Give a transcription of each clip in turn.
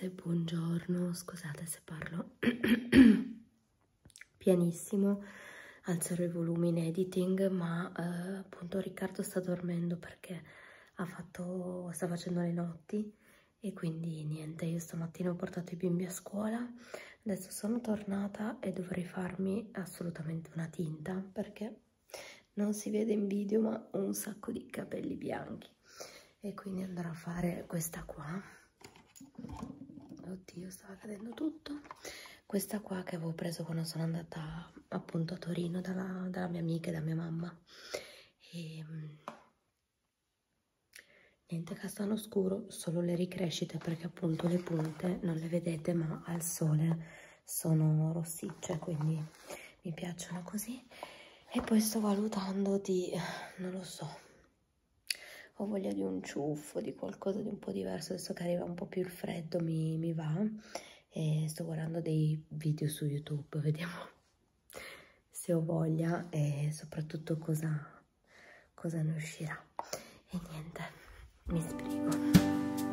ragazze, buongiorno, scusate se parlo pianissimo, alzerò i volumi in editing, ma appunto Riccardo sta dormendo perché sta facendo le notti e quindi niente, io stamattina ho portato i bimbi a scuola, adesso sono tornata e dovrei farmi assolutamente una tinta perché non si vede in video ma ho un sacco di capelli bianchi e quindi andrò a fare questa qua. Oddio, stava cadendo tutto. Questa qua che avevo preso quando sono andata appunto a Torino dalla mia amica e da mia mamma. E niente, castano scuro, solo le ricrescite perché appunto le punte non le vedete ma al sole sono rossicce, quindi mi piacciono così. E poi sto valutando di, non lo so, ho voglia di un ciuffo, di qualcosa di un po' diverso, adesso che arriva un po' più il freddo mi va, e sto guardando dei video su YouTube, vediamo se ho voglia e soprattutto cosa ne uscirà. E niente, mi sbrigo.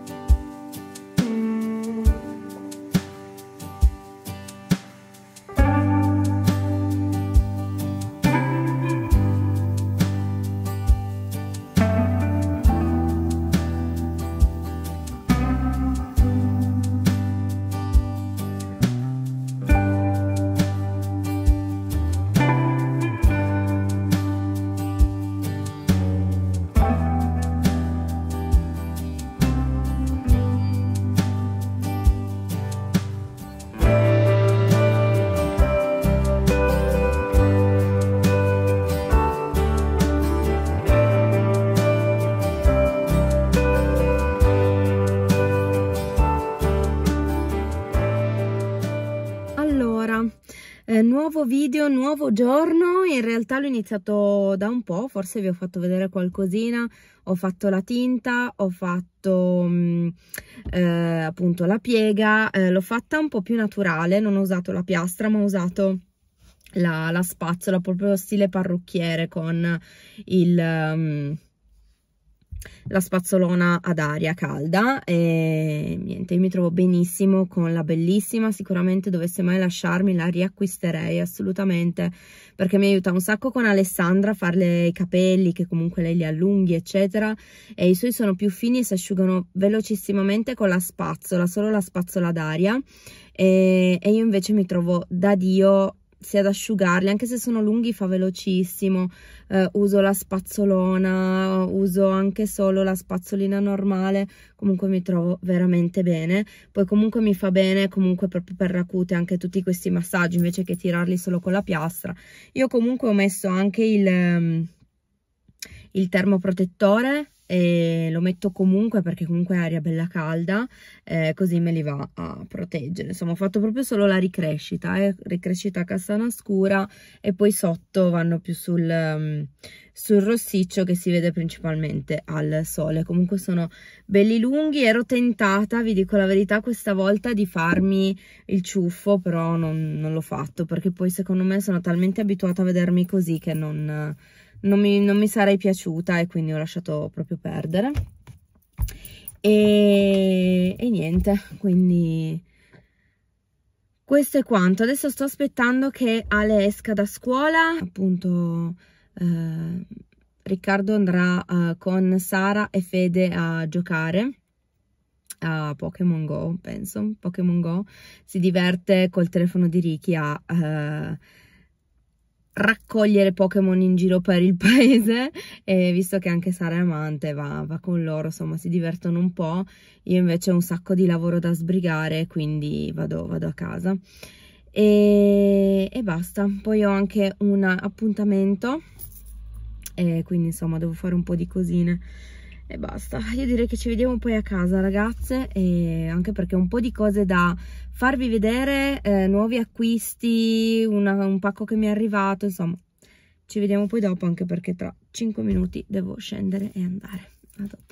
Nuovo video, nuovo giorno. In realtà l'ho iniziato da un po', forse vi ho fatto vedere qualcosina. Ho fatto la tinta, ho fatto appunto la piega, l'ho fatta un po' più naturale, non ho usato la piastra ma ho usato la spazzola, proprio stile parrucchiere con la spazzolona ad aria calda. E niente, io mi trovo benissimo con la bellissima, sicuramente dovesse mai lasciarmi la riacquisterei assolutamente perché mi aiuta un sacco con Alessandra a farle i capelli, che comunque lei li allunghi eccetera, e i suoi sono più fini e si asciugano velocissimamente con la spazzola, solo la spazzola d'aria, e io invece mi trovo da Dio sia ad asciugarli, anche se sono lunghi fa velocissimo. Uso la spazzolona, uso anche solo la spazzolina normale, comunque mi trovo veramente bene. Poi comunque mi fa bene comunque proprio per la cute anche tutti questi massaggi invece che tirarli solo con la piastra. Io comunque ho messo anche il termoprotettore e lo metto comunque perché comunque è aria bella calda, così me li va a proteggere. Insomma, ho fatto proprio solo la ricrescita, ricrescita castana scura, e poi sotto vanno più sul rossiccio che si vede principalmente al sole. Comunque sono belli lunghi. Ero tentata, vi dico la verità, questa volta di farmi il ciuffo, però non l'ho fatto perché poi secondo me sono talmente abituata a vedermi così che non mi sarei piaciuta, e quindi ho lasciato proprio perdere. E niente, quindi questo è quanto. Adesso sto aspettando che Ale esca da scuola, appunto. Riccardo andrà con Sara e Fede a giocare a Pokémon Go, penso. Pokémon Go, si diverte col telefono di Ricky a raccogliere Pokémon in giro per il paese, e visto che anche Sara è amante va con loro, insomma si divertono un po'. Io invece ho un sacco di lavoro da sbrigare, quindi vado a casa e basta. Poi ho anche un appuntamento e quindi insomma devo fare un po' di cosine e basta. Io direi che ci vediamo poi a casa, ragazze, e anche perché ho un po' di cose da farvi vedere, nuovi acquisti, un pacco che mi è arrivato, insomma ci vediamo poi dopo, anche perché tra 5 minuti devo scendere e andare. A dopo.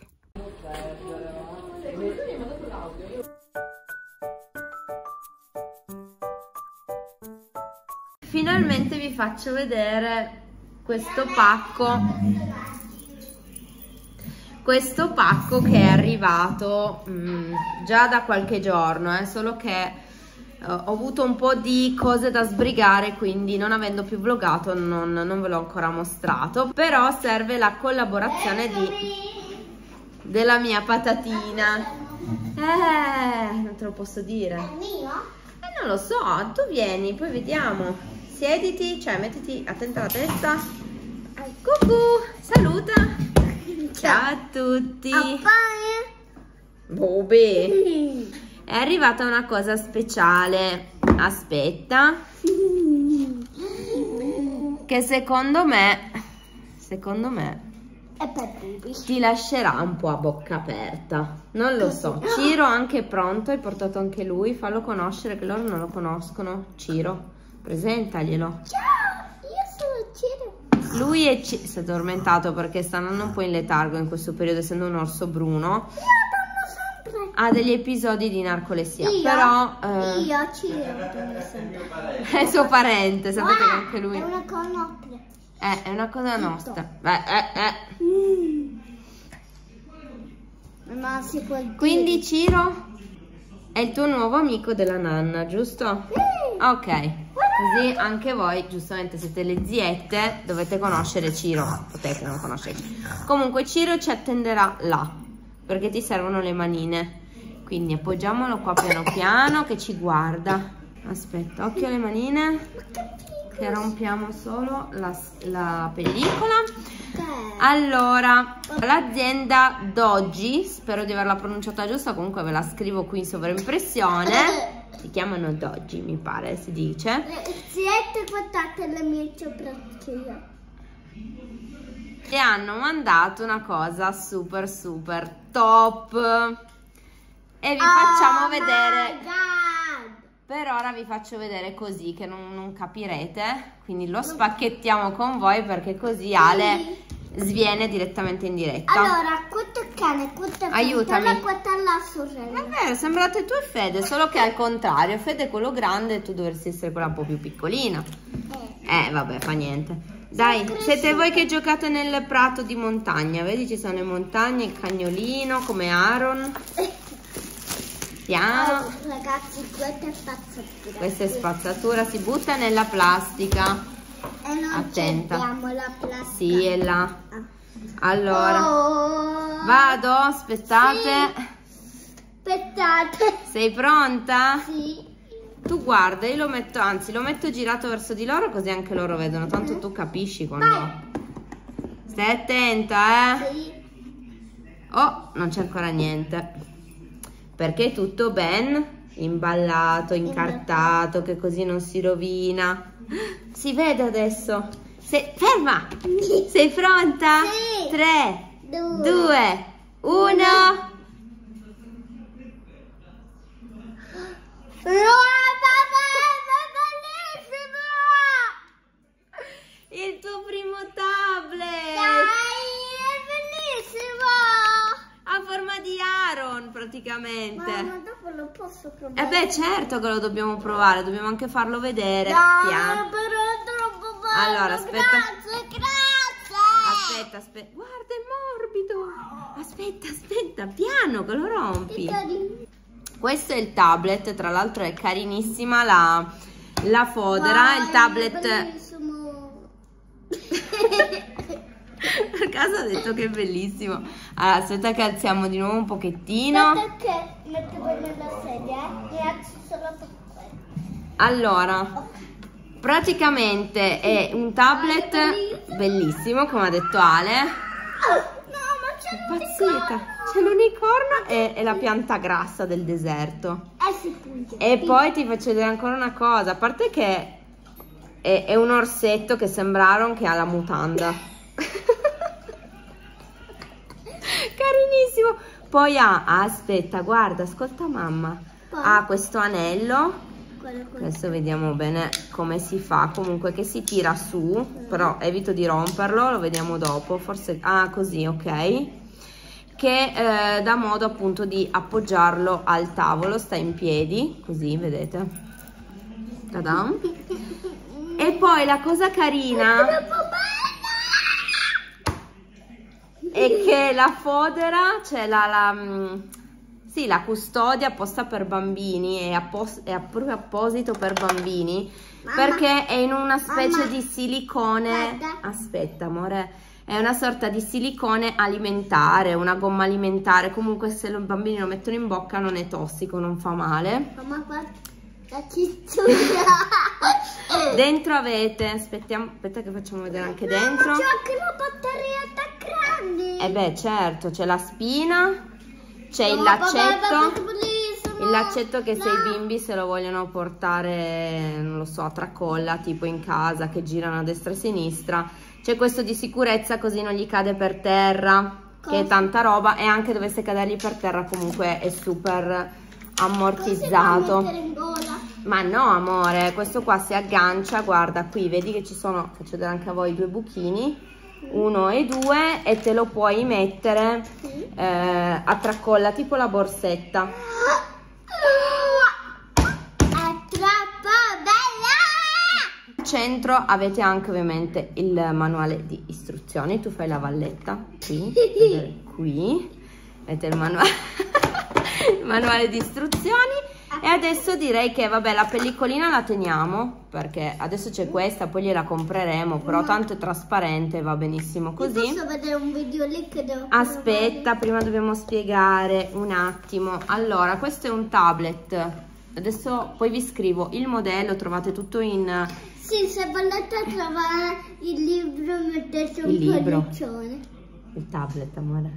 Finalmente vi faccio vedere questo pacco questo pacco che è arrivato già da qualche giorno, solo che ho avuto un po' di cose da sbrigare, quindi non avendo più vlogato non ve l'ho ancora mostrato, però serve la collaborazione della mia patatina. Non te lo posso dire. È mio? Non lo so, tu vieni, poi vediamo. Siediti, cioè mettiti, attenta alla testa. Cucù, saluta. Ciao a tutti. Bobè. È arrivata una cosa speciale. Aspetta. Che secondo me È per Bubi. ti lascerà un po' a bocca aperta. Non lo so. Ciro anche pronto, hai portato anche lui. Fallo conoscere, che loro non lo conoscono. Ciro, presentaglielo. Ciao, io sono Ciro. Lui si è addormentato perché sta andando un po' in letargo in questo periodo, essendo un orso bruno. Io dormo sempre. Ha degli episodi di narcolessia, Io? però Io Ciro dormo sempre. è il suo parente, sapete che anche lui È una conopla. è una cosa nostra. Ma si può dire. Quindi Ciro è il tuo nuovo amico della nanna, giusto? Sì. Ok, così anche voi, giustamente siete le ziette, dovete conoscere Ciro. Potete non conoscere. Comunque Ciro ci attenderà là, perché ti servono le manine. Quindi appoggiamolo qua piano piano che ci guarda. Aspetta, occhio alle manine, che rompiamo solo la pellicola. Allora, l'azienda Doji, spero di averla pronunciata giusta, comunque ve la scrivo qui in sovraimpressione. Si chiamano Doji, mi pare si dice. Siete portate le mie sopracciglia. E hanno mandato una cosa super top. E vi facciamo vedere. Per ora vi faccio vedere così, che non capirete. Quindi lo spacchettiamo con voi, perché così Ale sviene direttamente in diretta. Allora, questo è cane, questo è aiutami. questa è la sorella. È vero, sembrate tu e Fede, solo che al contrario. Fede è quello grande e tu dovresti essere quella un po' più piccolina. Vabbè, fa niente. Dai, siete voi che giocate nel prato di montagna. Vedi, ci sono le montagne, il cagnolino, come Aaron. Piano. Ragazzi, questa è spazzatura. Questa è spazzatura, si butta nella plastica. E non attenta. cerchiamo la plastica. Sì, è là. Allora, vado, aspettate. Sì. Aspettate. Sei pronta? Sì. Tu guarda, io lo metto, anzi lo metto girato verso di loro, così anche loro vedono, tanto tu capisci quando... Vai. Stai attenta, Sì. Oh, non c'è ancora niente. Perché è tutto ben imballato, incartato, che così non si rovina. Si vede adesso. Ferma! Sei pronta? Sì. 3, 2, 2, 1. Il tuo primo tablet! Dai, è bellissimo! A forma di Aaron praticamente. Ma dopo lo posso provare? Beh, certo che lo dobbiamo provare, dobbiamo anche farlo vedere. Dai, Piano. però è troppo bello. Allora, aspetta. Grazie. Aspetta. Guarda, è morbido. Aspetta, piano che lo rompi. Questo è il tablet, tra l'altro è carinissima la fodera, il tablet... Bellissimo. Per caso ho detto che è bellissimo. Allora, aspetta che alziamo di nuovo un pochettino. Perché mettevo nella sedia e alzo solo per quello. Allora, praticamente è un tablet bellissimo, come ha detto Ale. No, ma c'è Pazzita, c'è l'unicorno e la pianta grassa del deserto. si punge. E poi ti faccio vedere ancora una cosa, a parte che è un orsetto che sembra Aaron che ha la mutanda. Carinissimo. Poi aspetta, guarda, ascolta mamma. Ha questo anello. Adesso vediamo bene come si fa. Comunque che si tira su, però evito di romperlo, lo vediamo dopo. Forse, così, ok. Che dà modo appunto di appoggiarlo al tavolo, sta in piedi, così, vedete. Ta-dam. E poi la cosa carina è che la fodera, cioè sì, la custodia apposta per bambini, è proprio apposito per bambini, perché è in una specie di silicone. Aspetta, amore, è una sorta di silicone alimentare, una gomma alimentare. Comunque se i bambini lo mettono in bocca non è tossico, non fa male. Mamma, guarda la cicciura. Dentro avete, aspetta che facciamo vedere anche dentro. C'è anche la batteria attaccante. Eh beh, certo, c'è la spina. C'è il laccetto che se i bimbi se lo vogliono portare, non lo so, a tracolla, tipo in casa, che girano a destra e a sinistra, c'è questo di sicurezza così non gli cade per terra, che è tanta roba, e anche dovesse cadergli per terra comunque è super ammortizzato. Ma no, amore, questo qua si aggancia, guarda qui, vedi che ci sono, faccio vedere anche a voi, 2 buchini. 1 e 2, e te lo puoi mettere a tracolla, tipo la borsetta. È troppo bella! Al centro avete anche ovviamente il manuale di istruzioni. Tu fai la valletta qui avete il manuale di istruzioni. E adesso direi che vabbè, la pellicolina la teniamo, perché adesso c'è questa, poi gliela compreremo, però tanto è trasparente, va benissimo così. Posso vedere un video lì che devo Aspetta, prima dobbiamo spiegare un attimo. Allora, questo è un tablet. Adesso poi vi scrivo il modello, trovate tutto in... Sì, se volete trovare il libro mettete un pollicione. Il tablet, amore.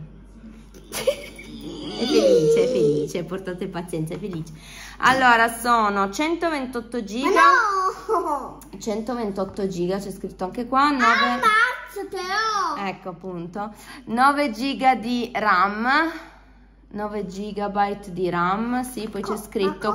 È felice, portate pazienza, è felice. Allora, sono 128 giga. No! 128 giga, c'è scritto anche qua. Ecco appunto. 9 giga di RAM. 9 gigabyte di RAM, sì, poi c'è scritto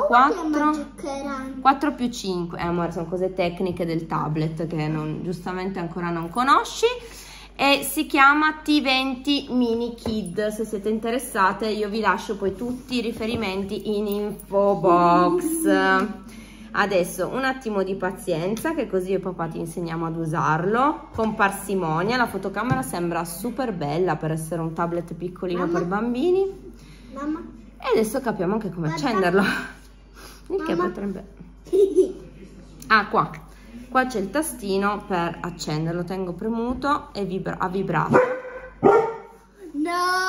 4 più 5. Amore, sono cose tecniche del tablet che giustamente ancora non conosci. E si chiama T20 Mini Kid. Se siete interessate io vi lascio poi tutti i riferimenti in info box. Adesso un attimo di pazienza, che così io e papà ti insegniamo ad usarlo con parsimonia. La fotocamera sembra super bella per essere un tablet piccolino per bambini. Mamma. E adesso capiamo anche come accenderlo. Il che potrebbe... Ah, qua c'è il tastino per accenderlo, tengo premuto e ha vibrato. No, non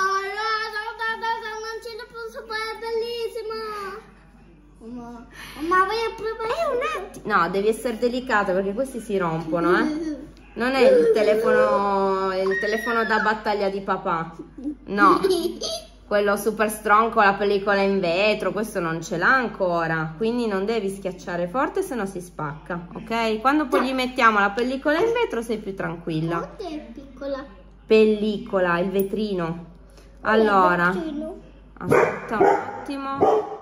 ce la posso fare, è bellissimo. Ma vai a provare un attimo. No, devi essere delicato perché questi si rompono, Non è il telefono da battaglia di papà. No. Quello super strong con la pellicola in vetro, questo non ce l'ha ancora, quindi non devi schiacciare forte, se no si spacca, ok? Quando poi gli mettiamo la pellicola in vetro sei più tranquilla. Quanto è piccola? Pellicola, il vetrino. Allora, aspetta un attimo.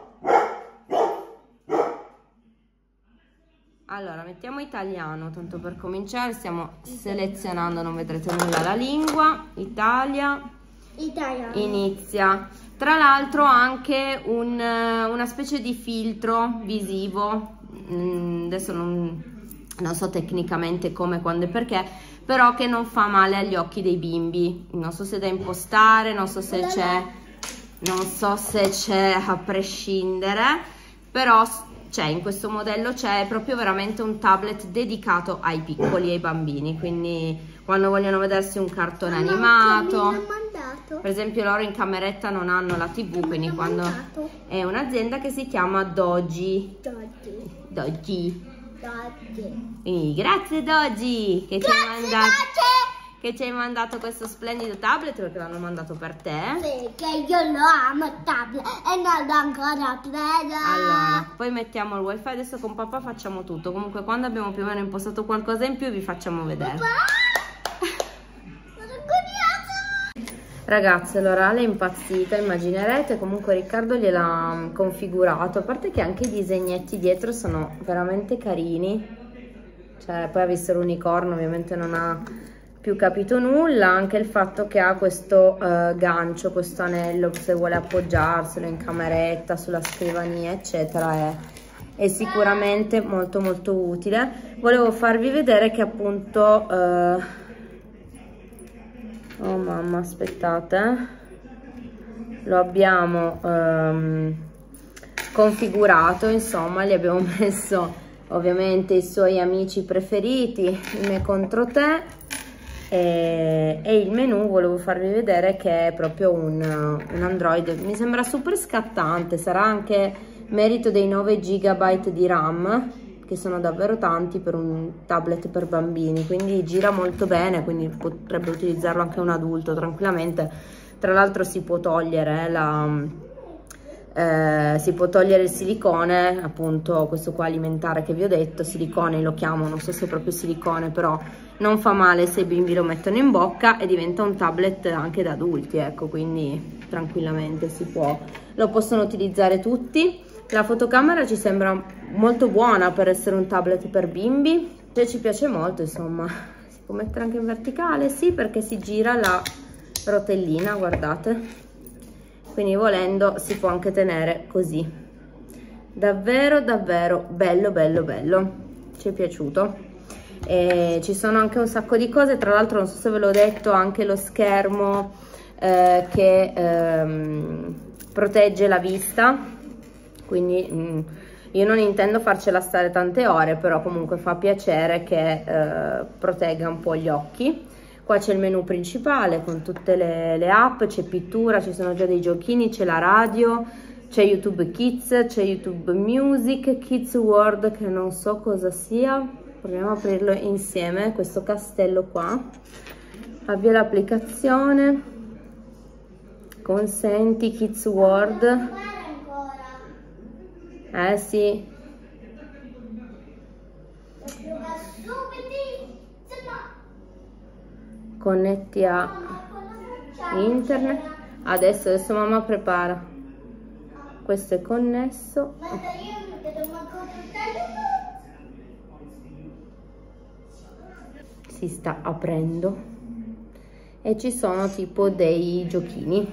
Allora, mettiamo italiano, tanto per cominciare, stiamo selezionando, non vedrete nulla, la lingua, Italia. Inizia. Tra l'altro anche una specie di filtro visivo, adesso non so tecnicamente come, quando e perché, però che non fa male agli occhi dei bimbi. Non so se è da impostare, non so se c'è a prescindere, però in questo modello c'è proprio veramente un tablet dedicato ai piccoli, ai bambini, quindi quando vogliono vedersi un cartone animato. Per esempio loro in cameretta non hanno la TV, quindi quando è un'azienda che si chiama Doji. Quindi grazie Doji che ci hai mandato questo splendido tablet, perché l'hanno mandato per te. Sì, che io lo amo il tablet e non l'ho ancora preso. Allora, poi mettiamo il wifi, adesso con papà facciamo tutto. Comunque quando abbiamo più o meno impostato qualcosa in più vi facciamo vedere. Ragazze, l'orale è impazzita, immaginerete. Comunque Riccardo gliel'ha configurato, a parte che anche i disegnetti dietro sono veramente carini. Cioè, poi ha visto l'unicorno, ovviamente non ha più capito nulla. Anche il fatto che ha questo gancio, questo anello, se vuole appoggiarselo in cameretta, sulla scrivania eccetera, è sicuramente molto molto utile. Volevo farvi vedere che appunto Oh mamma, aspettate, lo abbiamo configurato, insomma, gli abbiamo messo ovviamente i suoi amici preferiti, il me contro te, e il menu volevo farvi vedere che è proprio un Android, mi sembra super scattante, sarà anche merito dei 9 GB di RAM, che sono davvero tanti per un tablet per bambini, quindi gira molto bene, quindi potrebbe utilizzarlo anche un adulto tranquillamente. Tra l'altro si può togliere il silicone, appunto questo qua alimentare che vi ho detto, silicone lo chiamo, non so se è proprio silicone, però non fa male se i bimbi lo mettono in bocca e diventa un tablet anche da adulti, ecco, quindi tranquillamente si può, lo possono utilizzare tutti. La fotocamera ci sembra molto buona per essere un tablet per bimbi, cioè ci piace molto, insomma. Si può mettere anche in verticale, sì, perché si gira la rotellina, guardate, quindi volendo si può anche tenere così. Davvero davvero bello bello bello, ci è piaciuto. E ci sono anche un sacco di cose, tra l'altro non so se ve l'ho detto, anche lo schermo che protegge la vista, quindi io non intendo farcela stare tante ore, però comunque fa piacere che protegga un po' gli occhi. Qua c'è il menu principale con tutte le app, c'è pittura, ci sono già dei giochini, c'è la radio, c'è YouTube Kids, c'è YouTube Music, Kids World, che non so cosa sia. Proviamo a aprirlo insieme, questo castello qua. Avvia l'applicazione, consenti, Kids World. Sì. Connetti a internet. Adesso mamma prepara. Questo è connesso. Si sta aprendo e ci sono tipo dei giochini.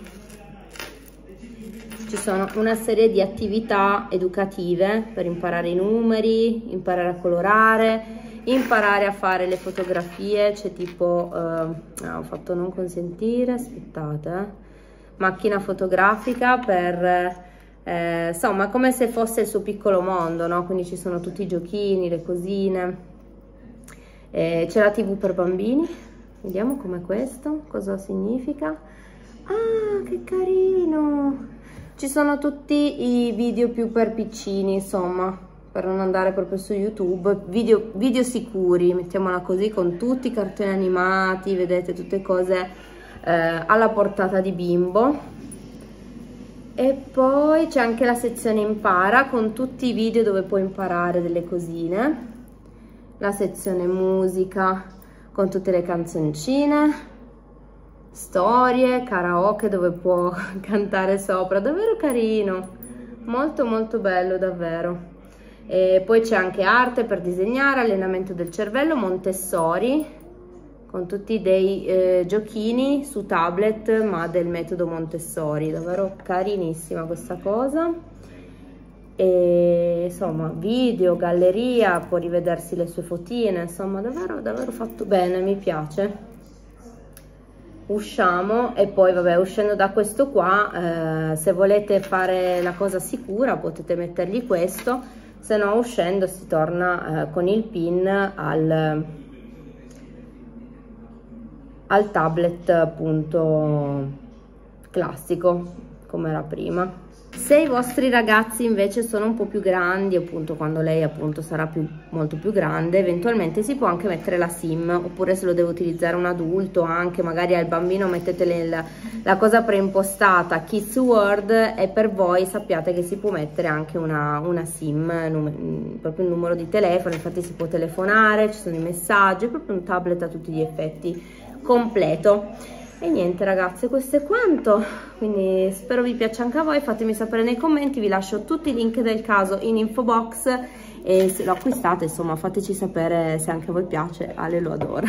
Ci sono una serie di attività educative per imparare i numeri, imparare a colorare, imparare a fare le fotografie. C'è tipo ho fatto non consentire, aspettate, macchina fotografica per insomma, come se fosse il suo piccolo mondo, no? Quindi ci sono tutti i giochini, le cosine. C'è la TV per bambini, vediamo com'è questo, cosa significa. Ah, che carino! Ci sono tutti i video più per piccini, insomma, per non andare proprio su YouTube, video sicuri, mettiamola così, con tutti i cartoni animati, vedete, tutte cose alla portata di bimbo. E poi c'è anche la sezione impara con tutti i video dove puoi imparare delle cosine, la sezione musica con tutte le canzoncine, storie, karaoke dove può cantare sopra, davvero carino, molto molto bello davvero. E poi c'è anche arte per disegnare, allenamento del cervello, Montessori, con tutti dei giochini su tablet, ma del metodo Montessori, davvero carinissima questa cosa. E insomma, video, galleria, può rivedersi le sue fotine, insomma, davvero davvero fatto bene, mi piace. Usciamo e poi vabbè, uscendo da questo qua, se volete fare la cosa sicura potete mettergli questo, se no uscendo si torna con il pin al tablet appunto classico come era prima. Se i vostri ragazzi invece sono un po' più grandi, appunto quando lei appunto sarà molto più grande, eventualmente si può anche mettere la SIM, oppure se lo deve utilizzare un adulto, anche magari al bambino mettete la cosa preimpostata Kids World, e per voi sappiate che si può mettere anche una SIM, proprio il numero di telefono, infatti si può telefonare, ci sono i messaggi, è proprio un tablet a tutti gli effetti completo. E niente ragazze, questo è quanto, quindi spero vi piaccia anche a voi, fatemi sapere nei commenti, vi lascio tutti i link del caso in info box e se lo acquistate insomma fateci sapere se anche a voi piace, Ale lo adora.